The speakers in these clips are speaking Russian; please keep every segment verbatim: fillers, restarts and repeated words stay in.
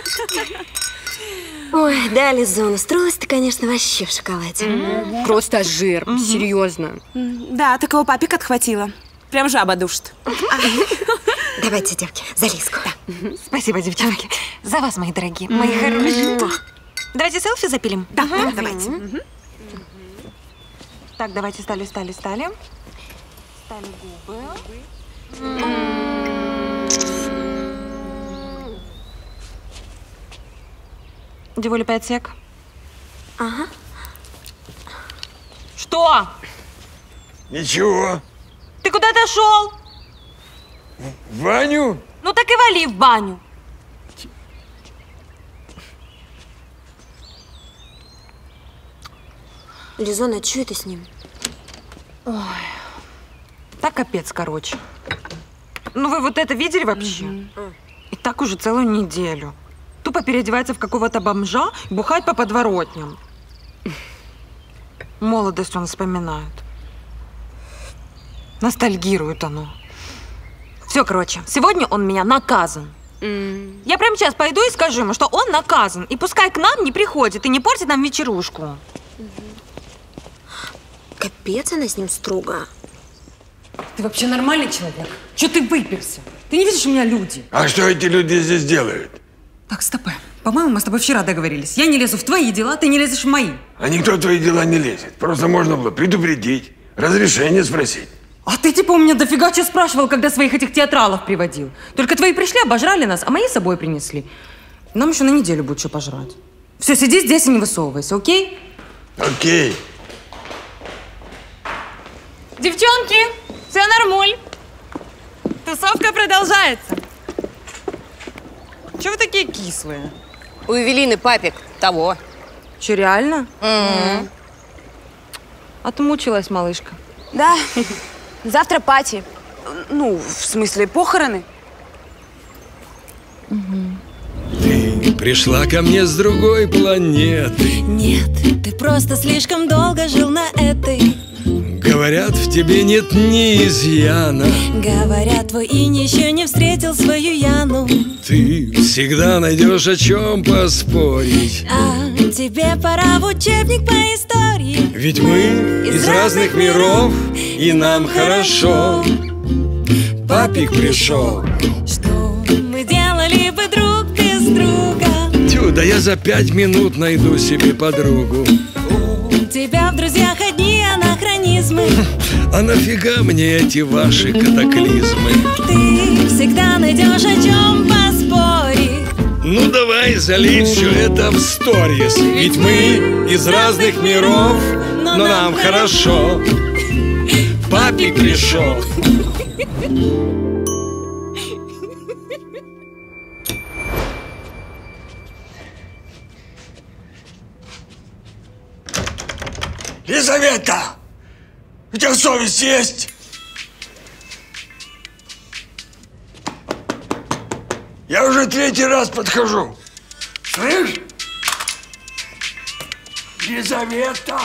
Ой, да, Лизон, устроилась ты, конечно, вообще в шоколаде. Mm-hmm. Просто жир, mm-hmm. серьезно. Да, такого папик отхватила. Прям жаба душит. Давайте, девки, за Лизку. Спасибо, девчонки. За вас, мои дорогие, мои хорошие. Давайте селфи запилим. Да, давайте. Так, давайте стали, стали, стали. Стали губы. Девуля, пять сек. Ага. Что? Ничего. Ты куда-то шел? В баню? Ну так и вали в баню. Лизон, а что это с ним? Ой, так капец, короче. Ну вы вот это видели вообще? Mm-hmm. И так уже целую неделю. Тупо переодевается в какого-то бомжа и бухает по подворотням. Молодость он вспоминает. Ностальгирует оно. Все, короче, сегодня он меня наказан. Mm. Я прямо сейчас пойду и скажу ему, что он наказан. И пускай к нам не приходит и не портит нам вечерушку. Mm-hmm. Капец, она с ним строго. Ты вообще нормальный человек? Че ты выперся? Ты не видишь, у меня люди. А что эти люди здесь делают? Так, стопэ. По-моему, мы с тобой вчера договорились. Я не лезу в твои дела, ты не лезешь в мои. А никто в твои дела не лезет. Просто можно было предупредить, разрешение спросить. А ты типа у меня дофига что спрашивал, когда своих этих театралов приводил. Только твои пришли, обожрали нас, а мои с собой принесли. Нам еще на неделю будет что пожрать. Все, сиди здесь и не высовывайся, окей? Окей. Девчонки, все нормуль. Тусовка продолжается. Чего вы такие кислые? У Эвелины папик того. Че, реально? Mm-hmm. А ты мучилась, малышка? Да. Завтра пати. Ну, в смысле, похороны. Угу. Ты пришла ко мне с другой планеты. Нет, ты просто слишком долго жил на этой. Говорят, в тебе нет ни изъяна. Говорят, твой инь еще не встретил свою Яну. Ты всегда найдешь о чем поспорить. А тебе пора в учебник по истории. Ведь мы из, из разных миров, и нам хорошо. Папик пришел. Что мы делали бы друг без друга? Тю, да я за пять минут найду себе подругу. У тебя в друзьях одни анахронизмы. А нафига мне эти ваши катаклизмы? Ты всегда найдешь о чем поспорить. Ну давай залить все это в сторис. Ведь мы из разных миров, но нам хорошо. Папик пришел. Лизавета! У тебя совесть есть? Я уже третий раз подхожу. Слышь? Лизавета!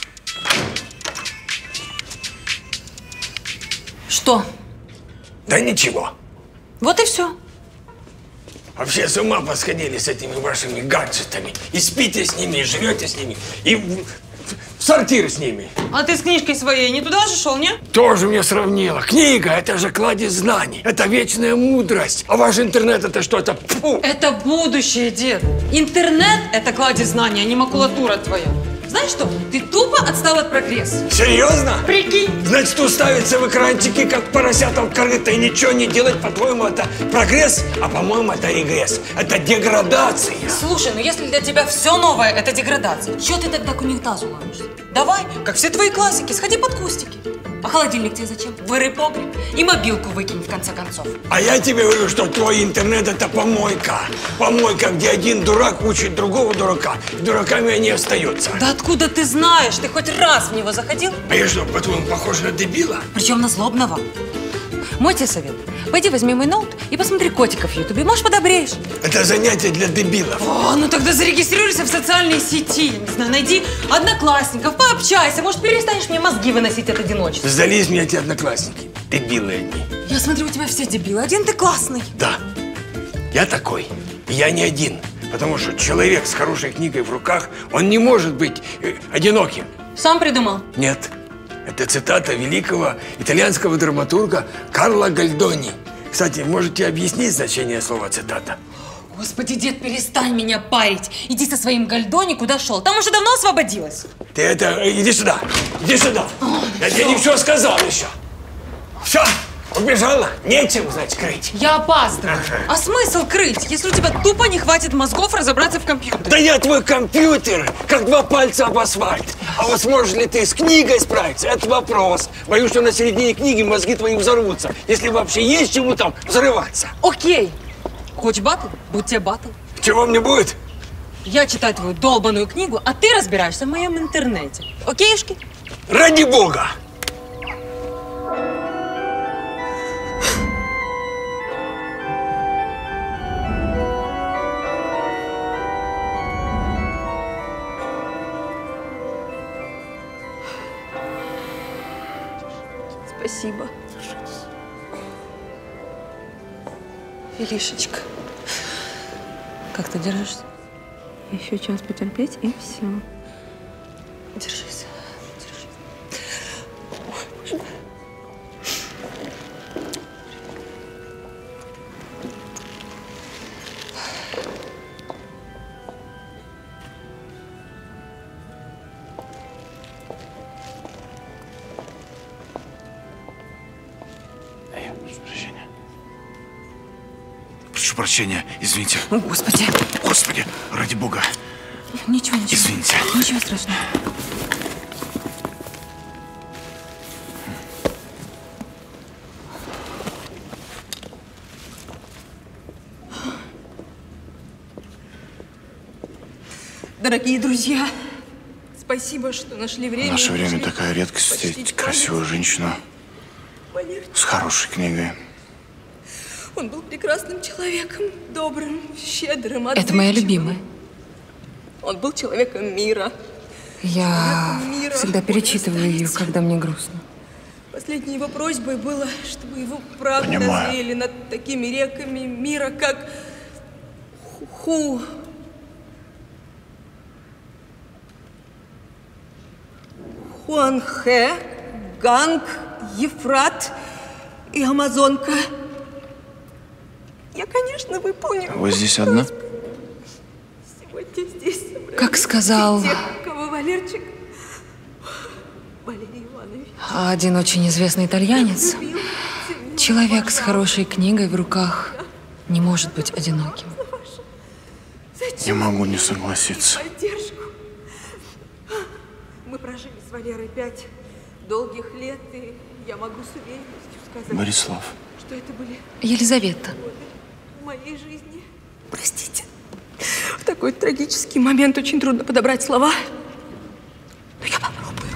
Что? Да ничего. Вот и все. Вообще с ума посходили с этими вашими гаджетами. И спите с ними, и живете с ними, и в, в сортир с ними. А ты с книжкой своей не туда же шел, не? Тоже мне сравнила. Книга – это же кладезь знаний. Это вечная мудрость. А ваш интернет – это что? Это фу. Это будущее, дед. Интернет – это кладезь знаний, а не макулатура твоя. Знаешь что? Ты тупо отстал от прогресса. Серьезно? Прикинь. Значит, уставиться в экранчики, как поросята в корыто, и ничего не делать, по-твоему, это прогресс? А по-моему, это регресс. Это деградация. Слушай, ну если для тебя все новое – это деградация, чего ты тогда к унитазу ломишься? Давай, как все твои классики, сходи под кустики. А холодильник тебе зачем? Вырый погреб и мобилку выкинь, в конце концов. А я тебе говорю, что твой интернет – это помойка. Помойка, где один дурак учит другого дурака, и дураками они остаются. Да откуда ты знаешь? Ты хоть раз в него заходил? А я что, по-твоему, похож на дебила? Причем на злобного. Мой тебе совет. Пойди возьми мой ноут и посмотри котиков в ютубе. Может, подобреешь. Это занятие для дебилов. О, ну тогда зарегистрируйся в социальной сети. Не знаю, найди одноклассников, пообщайся. Может, перестанешь мне мозги выносить от одиночества. Сдались мне эти одноклассники. Дебилы одни. Я смотрю, у тебя все дебилы. Один ты классный. Да, я такой. Я не один, потому что человек с хорошей книгой в руках, он не может быть э, одиноким. Сам придумал? Нет, это цитата великого итальянского драматурга Карло Гальдони. Кстати, можете объяснить значение слова цитата? Господи, дед, перестань меня парить. Иди со своим Гальдони, куда шел. Там уже давно освободилась. Ты это, иди сюда, иди сюда. О, я тебе не все сказал еще. Все, убежала, нечем, значит, крыть. Я опаздываю. Ага. А смысл крыть, если у тебя тупо не хватит мозгов разобраться в компьютере? Да я твой компьютер, как два пальца об асфальт. А вот сможешь ли ты с книгой справиться, это вопрос. Боюсь, что на середине книги мозги твои взорвутся, если вообще есть чему там взрываться. Окей. Хочешь батл? Будь тебе батл. Чего мне будет? Я читаю твою долбаную книгу, а ты разбираешься в моем интернете. Окейшки? Ради бога! Спасибо. Илишечка, как ты держишься? Еще час потерпеть, и все. Держись, держись. Ой, боже. Прошу прощения, извините. О, Господи. Господи, ради бога. Ничего, ничего. Извините. Ничего страшного. Дорогие друзья, спасибо, что нашли время. В наше время такая редкость встретить красивую женщину с хорошей книгой. Он был прекрасным человеком, добрым, щедрым, Это моя любимая. Он был человеком мира. Я Человеком мира. всегда перечитываю ее, когда мне грустно. Последней его просьбой было, чтобы его правды Понимаю. развеяли над такими реками мира, как Ху. Хуанхэ, Ганг, Ефрат и Амазонка. Я, конечно, выполню. Вы здесь одна? Сегодня здесь Как сказал тех, кого Валерчик, Валерий Иванович, один очень известный итальянец, любил, человек с хорошей книгой в руках не может быть одиноким. Не могу не согласиться. Поддержку. Мы прожили с Валерой пять долгих лет, и я могу с уверенностью сказать, Борислав. что это были Елизавета. годы в моей жизни. Простите. В такой трагический момент очень трудно подобрать слова. Но я попробую.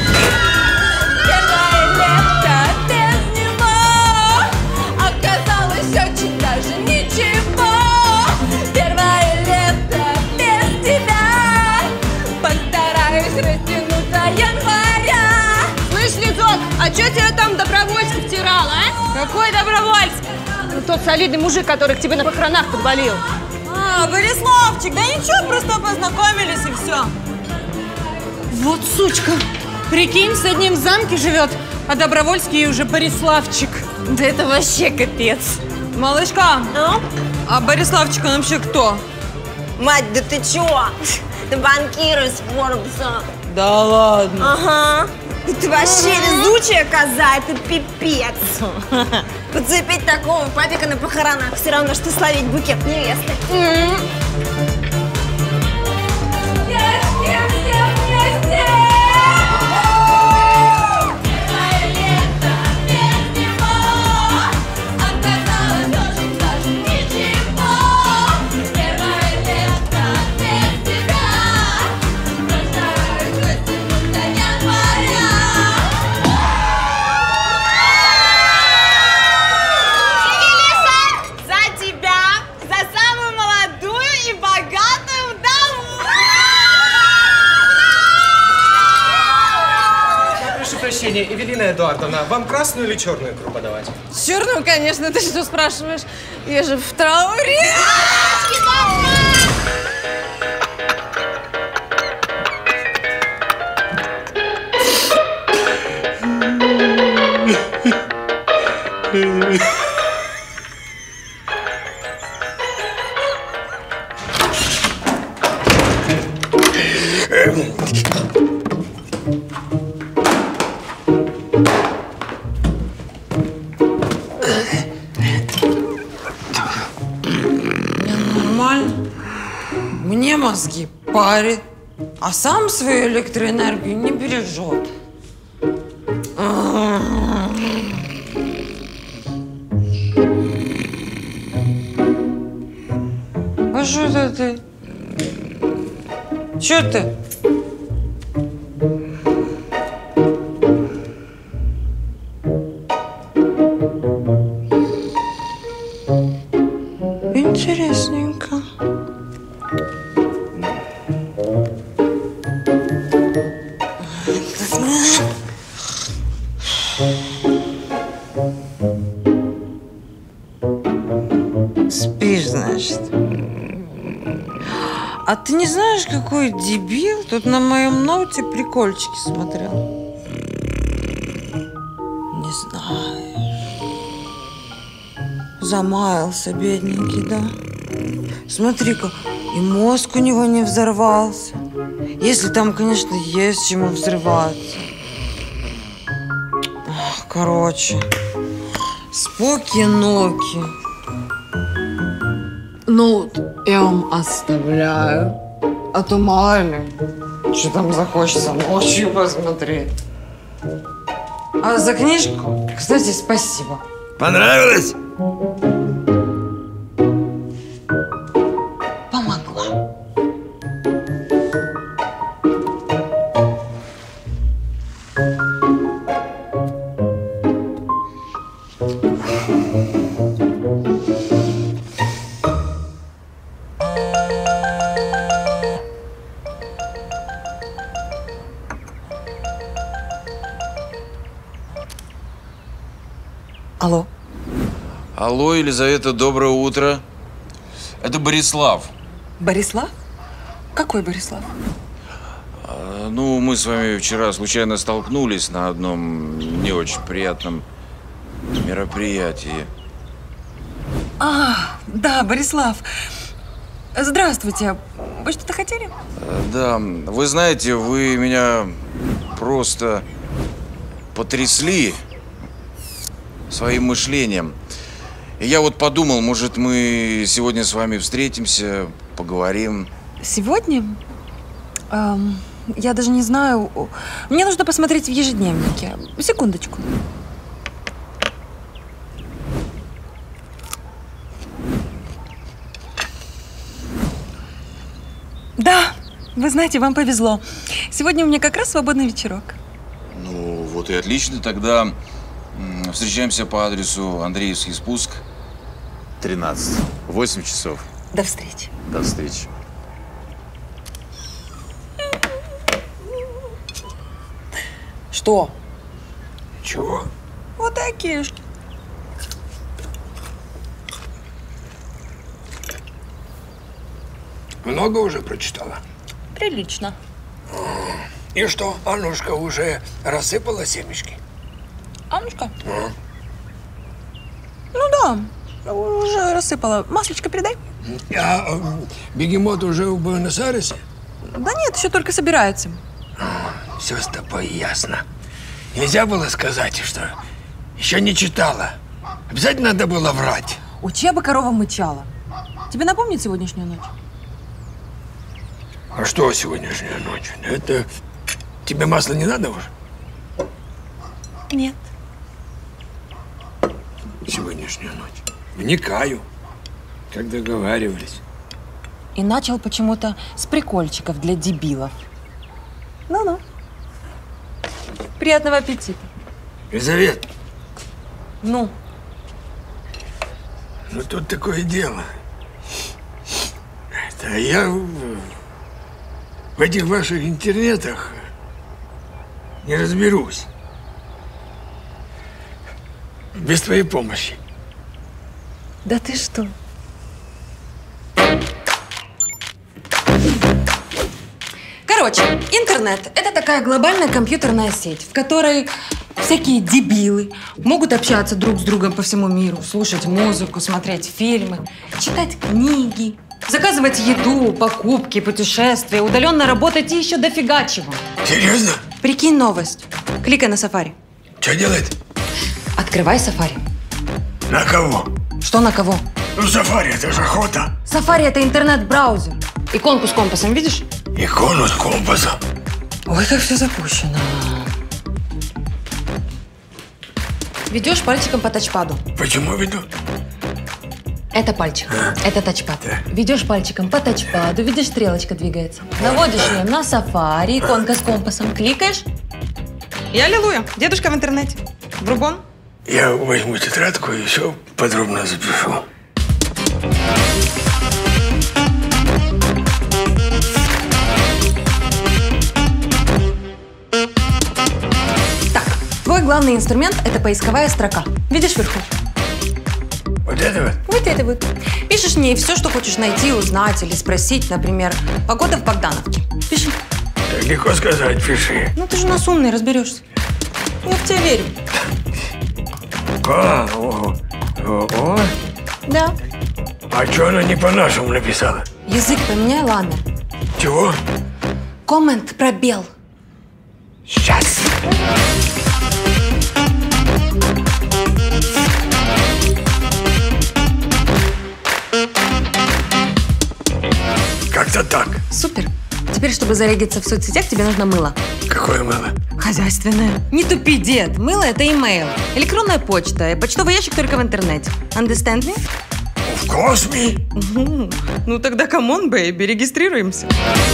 Первое лето без него оказалось очень даже ничего. Первое лето без тебя постараюсь растянуть до января. Слышь, Лизок, а чё тебя там добровольцев втирал, а? Какой добровольец? Ну, тот солидный мужик, который к тебе на похоронах подвалил. А, Бориславчик, да ничего, просто познакомились и все. Вот сучка. Прикинь, в одним замке живет, а Добровольский уже Бориславчик. Да это вообще капец. Малышка, Ну? а Бориславчик он вообще кто? Мать, да ты чё? Ты банкир из Форбса. Да ладно. Ага. Да ты вообще везучая коза, это пипец. Подцепить такого папика на похоронах все равно, что словить букет невесты. Девочки, все вместе! Первое лето без него оказалось очень даже ничего. Первое лето без тебя постараюсь растянуть до января. За тебя, за самую молодую и богатую вдову! Прошу прощения, Эвелина Эдуардовна, вам красную или черную икру подавать? Черную, конечно, ты что спрашиваешь? Я же в трауре. Мне мозги парит, а сам свою электроэнергию не бережет. А что это ты? Что ты? Интересненько. Спишь, значит. А ты не знаешь, какой дебил тут на моем ноуте прикольчики смотрел? Не знаешь. Замаялся, бедненький, да? Смотри-ка, и мозг у него не взорвался. Если там, конечно, есть чему взрываться. Ах, короче, споки-ноки. Ну, я вам оставляю. А то мало ли, что там захочется ночью посмотреть. А за книжку, кстати, спасибо. Понравилось? Помогла. Алло. Алло, Елизавета, доброе утро. Это Борислав. Борислав? Какой Борислав? А, ну, мы с вами вчера случайно столкнулись на одном не очень приятном мероприятии. А, да, Борислав. Здравствуйте. Вы что-то хотели? Да, вы знаете, вы меня просто потрясли своим мышлением. И я вот подумал, может, мы сегодня с вами встретимся, поговорим. Сегодня? Эм, я даже не знаю. Мне нужно посмотреть в ежедневнике. Секундочку. Да, вы знаете, вам повезло. Сегодня у меня как раз свободный вечерок. Ну, вот и отлично. Тогда встречаемся по адресу Андреевский спуск, тринадцать. восемь часов. До встречи. До встречи. Что? Чего? Вот такие ж. Много уже прочитала? Прилично. И что, Аннушка уже рассыпала семечки? Аннушка? А? Ну да, уже рассыпала. Маслечко передай. А э, бегемот уже в Буэнос-Айресе? Да нет, еще только собирается. Все с тобой ясно. Нельзя было сказать, что еще не читала. Обязательно надо было врать. Учеба корова мычала. Тебе напомнит сегодняшнюю ночь? А что сегодняшняя ночь? Это тебе масла не надо уже? Нет. Сегодняшняя ночь. Вникаю, как договаривались. И начал почему-то с прикольчиков для дебилов. Ну-ну. Приятного аппетита. Елизавета. Ну? Ну, тут такое дело. Это я в, в этих ваших интернетах не разберусь. Без твоей помощи. Да ты что? Короче, интернет – это такая глобальная компьютерная сеть, в которой всякие дебилы могут общаться друг с другом по всему миру, слушать музыку, смотреть фильмы, читать книги, заказывать еду, покупки, путешествия, удаленно работать и еще дофига чего. Серьезно? Прикинь новость. Кликай на Safari. Что делает? Открывай Safari. На кого? Что на кого? Ну, Safari, это же охота. Safari – это интернет-браузер. Иконку с компасом видишь? Икону с компасом? Ой, как все запущено. Ведешь пальчиком по тачпаду. Почему веду? Это пальчик, а? это тачпад. Ведешь пальчиком по тачпаду, видишь, стрелочка двигается. Наводишь ее на Safari, иконка с компасом, кликаешь. И аллилуйя, дедушка в интернете. Врубон. Я возьму тетрадку и все подробно запишу. Твой главный инструмент – это поисковая строка. Видишь вверху? Вот это вот? Вот это вот. Пишешь в ней все, что хочешь найти, узнать или спросить. Например, погода в Богдановке. Пиши. Так легко сказать, пиши. Ну ты же у нас умный, разберешься. Я в тебя верю. А, о, о, о. Да. А что она не по-нашему написала? Язык поменяй, ладно. Чего? Коммент пробел. Сейчас. Как-то так. Супер. Теперь, чтобы зарегиться в соцсетях, тебе нужно мыло. Какое мыло? Хозяйственное. Не тупи, дед. Мыло – это имейл. Электронная почта. Почтовый ящик только в интернете. Understand me? В косме? Угу. Ну тогда камон, бэйби, регистрируемся.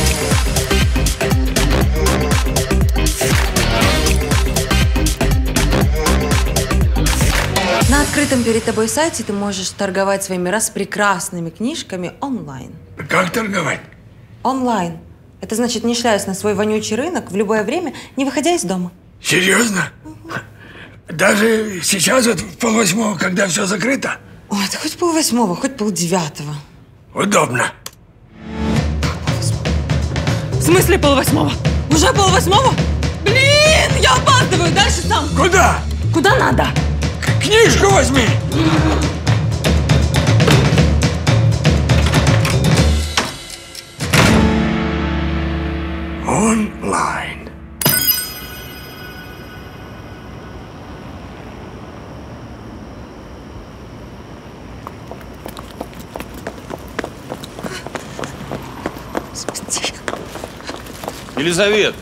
На открытом перед тобой сайте ты можешь торговать своими распрекрасными книжками онлайн. Как торговать? Онлайн. Это значит, не шляясь на свой вонючий рынок в любое время, не выходя из дома. Серьезно? Угу. Даже сейчас, вот в полвосьмого, когда все закрыто? Ой, это хоть полвосьмого, хоть полдевятого. Удобно. В смысле полвосьмого? Уже полвосьмого? Блин, я опаздываю, дальше сам. Куда? Куда надо? Книжку возьми! Онлайн. Елизавет!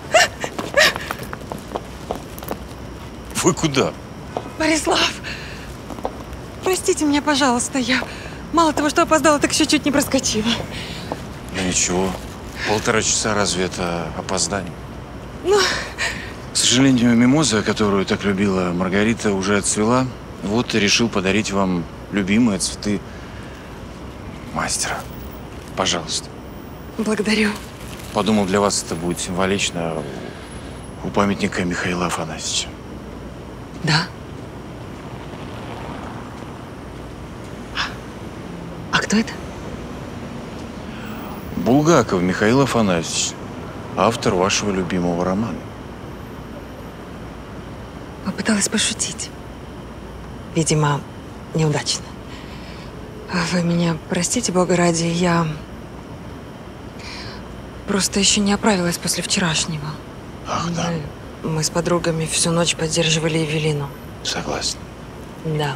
Вы куда? Борислав, простите меня, пожалуйста, я мало того, что опоздала, так еще чуть не проскочила. Ну ничего, полтора часа разве это опоздание? Ну... К сожалению, мимоза, которую так любила Маргарита, уже отцвела. Вот и решил подарить вам любимые цветы мастера. Пожалуйста. Благодарю. Подумал, для вас это будет символично у памятника Михаила Афанасьевича. Да? А кто это? Булгаков Михаил Афанасьевич, автор вашего любимого романа. Попыталась пошутить. Видимо, неудачно. Вы меня простите, Бога ради, я просто еще не оправилась после вчерашнего. Ах, да. Мы, мы с подругами всю ночь поддерживали Эвелину. Согласен. Да.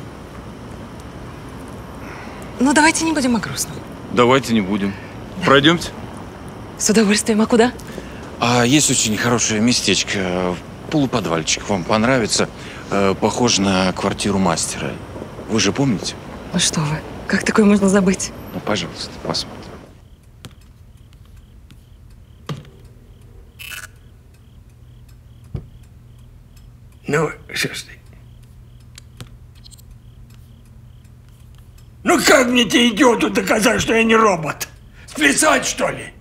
Ну, давайте не будем о грустном. Давайте не будем. Да. Пройдемте. С удовольствием. А куда? А есть очень хорошее местечко, полуподвальчик. Вам понравится. Похоже на квартиру мастера. Вы же помните? Ну что вы, как такое можно забыть? Ну, пожалуйста, посмотрим. Ну, что ж ты? Ну как мне тебе идиоту доказать, что я не робот? Сплясать, что ли?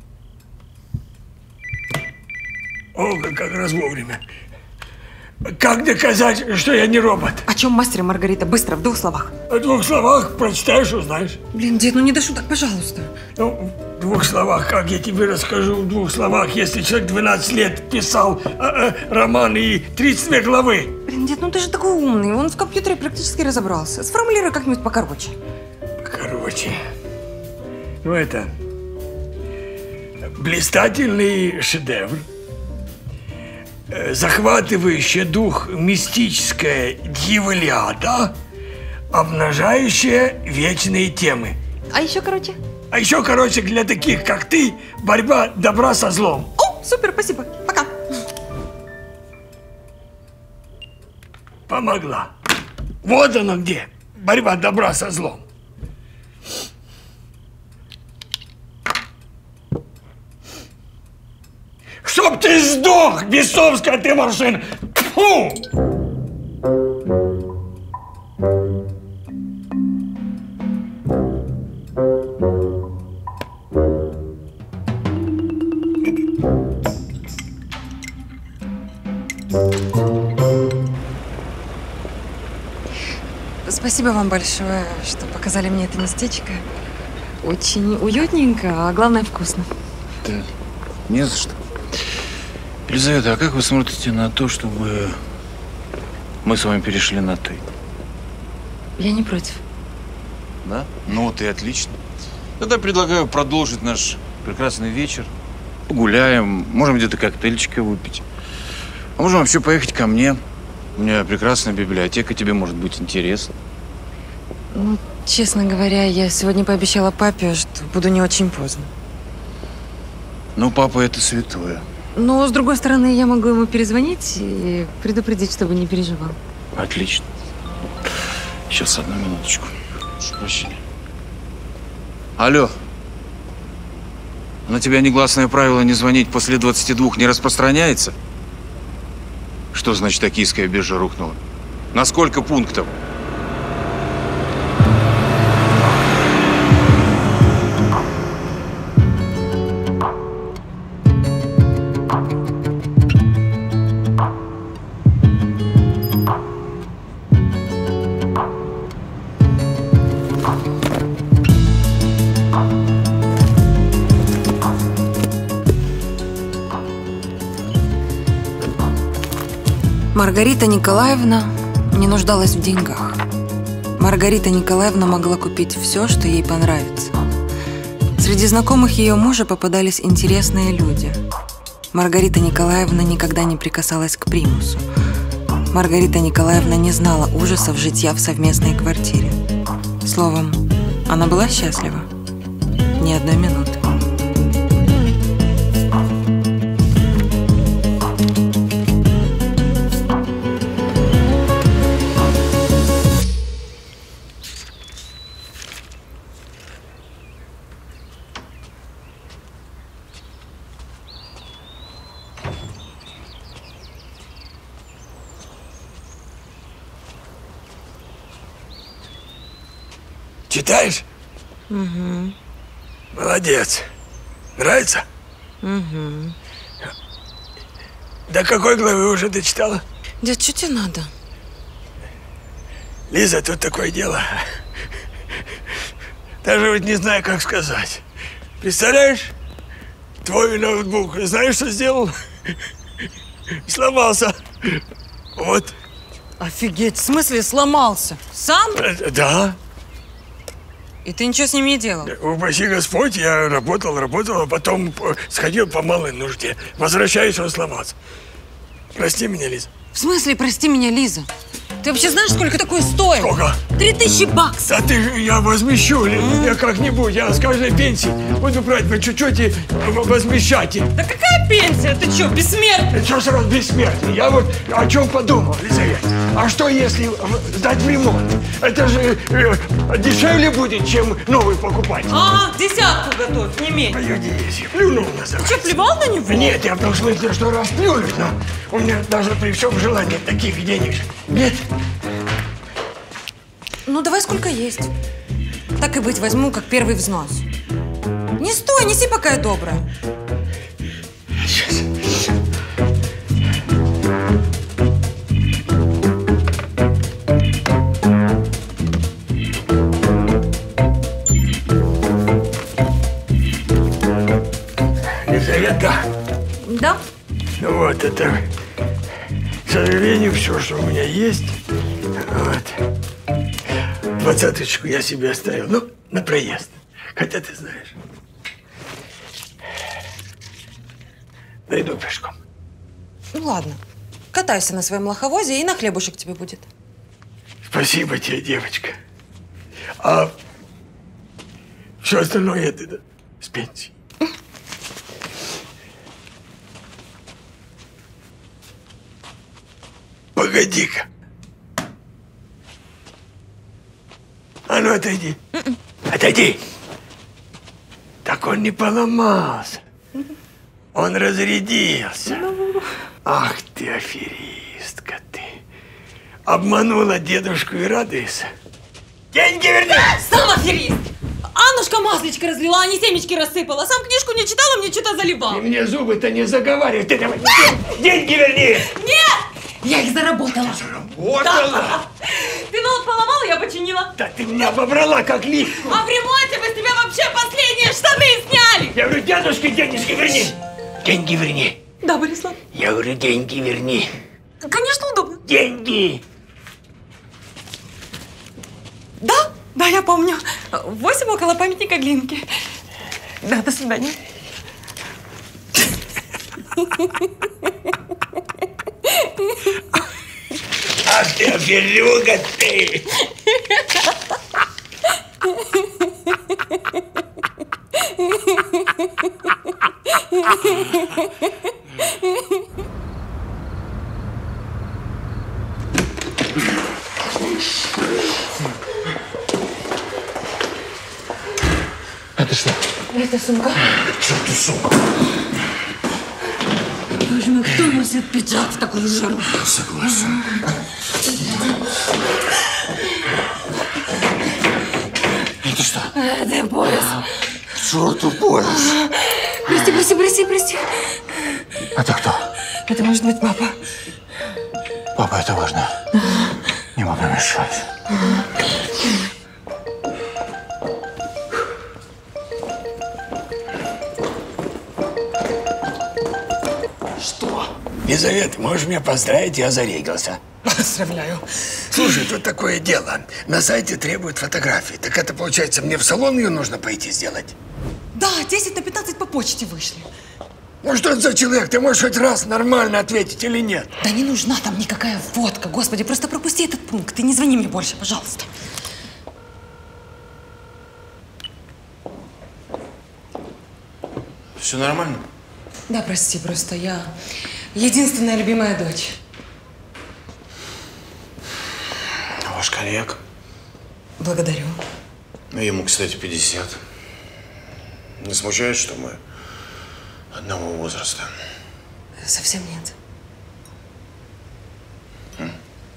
О, как раз вовремя. Как доказать, что я не робот? О чем мастер Маргарита? Быстро, в двух словах. В двух словах прочитаешь, узнаешь. Блин, дед, ну не до шуток, пожалуйста. Ну, В двух словах, как я тебе расскажу в двух словах, если человек двенадцать лет писал э, э, роман и тридцать две главы? Блин, дед, ну ты же такой умный, он в компьютере практически разобрался. Сформулируй как-нибудь покороче. Короче, ну это блистательный шедевр, э, захватывающая дух мистическая дьяволяда, обнажающая вечные темы. А еще короче? А еще, короче, для таких, как ты, борьба добра со злом. О, супер, спасибо. Пока. Помогла. Вот оно где. Борьба добра со злом. Чтоб ты сдох, бесовская ты машина! Фу! Спасибо вам большое, что показали мне это местечко. Очень уютненько, а главное вкусно. Да, не за что. Елизавета, а как вы смотрите на то, чтобы мы с вами перешли на «ты»? Я не против. Да? Ну вот и отлично. Тогда предлагаю продолжить наш прекрасный вечер. Погуляем, можем где-то коктейльчика выпить. А можем вообще поехать ко мне. У меня прекрасная библиотека, тебе может быть интересно. Ну, честно говоря, я сегодня пообещала папе, что буду не очень поздно. Ну, папа, это святое. Но, с другой стороны, я могу ему перезвонить и предупредить, чтобы не переживал. Отлично. Сейчас, одну минуточку. Прошу прощения. Алло. На тебя негласное правило не звонить после двадцати двух не распространяется? Что значит токийская биржа рухнула? На сколько пунктов? Маргарита Николаевна не нуждалась в деньгах. Маргарита Николаевна могла купить все, что ей понравится. Среди знакомых ее мужа попадались интересные люди. Маргарита Николаевна никогда не прикасалась к примусу. Маргарита Николаевна не знала ужасов житья в совместной квартире. Словом, она была счастлива. Ни одной минуты. Читаешь? Угу. Молодец. Нравится? Угу. До какой главы уже ты читала? Дед, что тебе надо? Лиза, тут такое дело. Даже вот не знаю, как сказать. Представляешь? Твой ноутбук, знаешь, что сделал? Сломался. Вот. Офигеть, в смысле сломался? Сам? Да. И ты ничего с ним не делал? Упаси Господь, я работал, работал, а потом сходил по малой нужде. Возвращаюсь, он сломался. Прости меня, Лиза. В смысле, прости меня, Лиза? Ты вообще знаешь, сколько такое стоит? Сколько? Три тысячи баксов. Да ты, я возмещу, mm. я как-нибудь, я с каждой пенсии буду брать по чуть-чуть и возмещать. Да какая пенсия? Ты что, бессмертный? Ты что сразу бессмертный? Я вот о чем подумал, Лизавета. А что если сдать в ремонт? Это же э, дешевле будет, чем новый покупать. А, десятку готовь, не меньше. Погоди, плюнул назад. Ты что, плевал на него? Нет, я в том смысле, что раз плюнуть, но у меня даже при всем желании таких денег нет. Ну, давай сколько есть. Так и быть, возьму как первый взнос. Не стой, неси, пока я добрая. Сейчас. Елизавета. Да? Ну вот, это, к сожалению, все, что у меня есть. Вот. Двадцаточку я себе оставил. Ну, на проезд. Хотя ты знаешь. Дойду пешком. Ну ладно, катайся на своем лоховозе, и на хлебушек тебе будет. Спасибо тебе, девочка. А все остальное это да, с пенсии. Погоди-ка. А ну отойди. Отойди. Так он не поломался. Он разрядился. Ах ты, аферистка ты. Обманула дедушку и радуешься. Деньги верни! Сам аферист! Аннушка масличко разлила, а не семечки рассыпала. Сам книжку не читал, а мне что-то заливал. Ты мне зубы-то не заговаривай. Ты давай деньги верни! Нет! Я их заработала. Ты заработала? Да. Ты ноут поломал, я починила. Да ты меня обобрала как липку. А в ремонте мы с тебя вообще последние штаны сняли. Я говорю, дедушка, денежки верни. Деньги верни. Да, Борислав? Я говорю, деньги верни. Конечно, удобно. Деньги. Да, да, я помню. Восемь около памятника Глинки. Да, до свидания. Ах ты, аферюга ты! Это что? Это сумка. Что ты сумка? Боже мой, кто носит пиджак в такую жару? Согласен. Это что? Это пояс. К черту пояс. Прости, прости, прости, прости. Это кто? Это может быть папа. Папа, это важно. Не могу мешать. Что? Елизавета, можешь меня поздравить, я зарегался. Поздравляю. Слушай, тут такое дело. На сайте требуют фотографии. Так это, получается, мне в салон ее нужно пойти сделать? Да, десять на пятнадцать по почте вышли. Ну что это за человек? Ты можешь хоть раз нормально ответить или нет? Да не нужна там никакая фотка. Господи, просто пропусти этот пункт. Ты не звони мне больше, пожалуйста. Все нормально? Да, прости, просто я единственная любимая дочь. Ваш коньяк? Благодарю. Ну, ему, кстати, пятьдесят. Не смущает, что мы одного возраста? Совсем нет. М?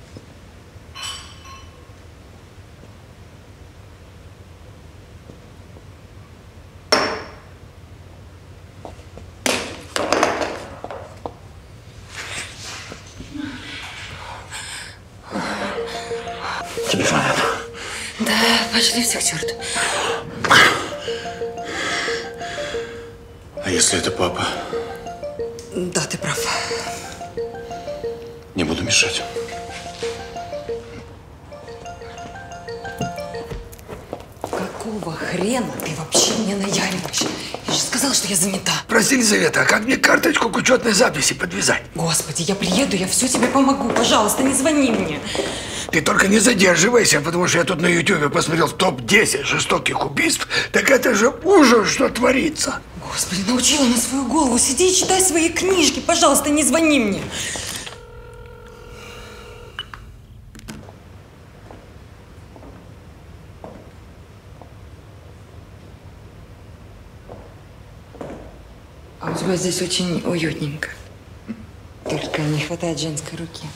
Тебе звонят. Да, пошли все к черту. А если это папа? Да, ты прав. Не буду мешать. Какого хрена ты вообще мне наяриваешь? Я же сказала, что я занята. Прости, Елизавета, а как мне карточку к учетной записи подвязать? Господи, я приеду, я все тебе помогу. Пожалуйста, не звони мне. Ты только не задерживайся, потому что я тут на ютубе посмотрел топ десять жестоких убийств. Так это же ужас, что творится. Господи, научила на свою голову. Сиди и читай свои книжки. Пожалуйста, не звони мне. А у тебя здесь очень уютненько. Только не хватает женской руки.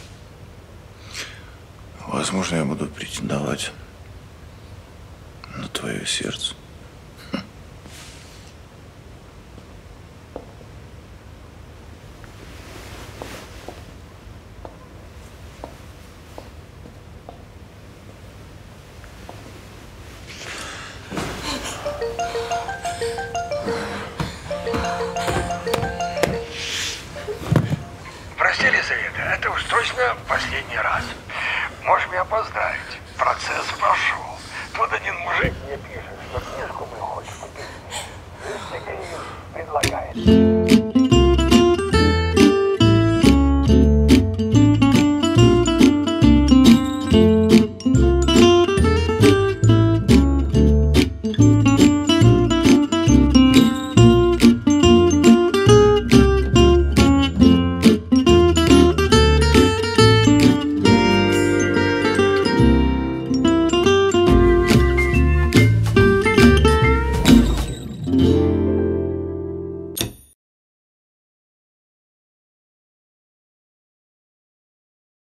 Возможно, я буду претендовать на твое сердце. это уж точно последний раз. Можешь меня поздравить. Процесс пошел. Тут один мужик мне пишет, что книжку мы хочешь купить. предлагает.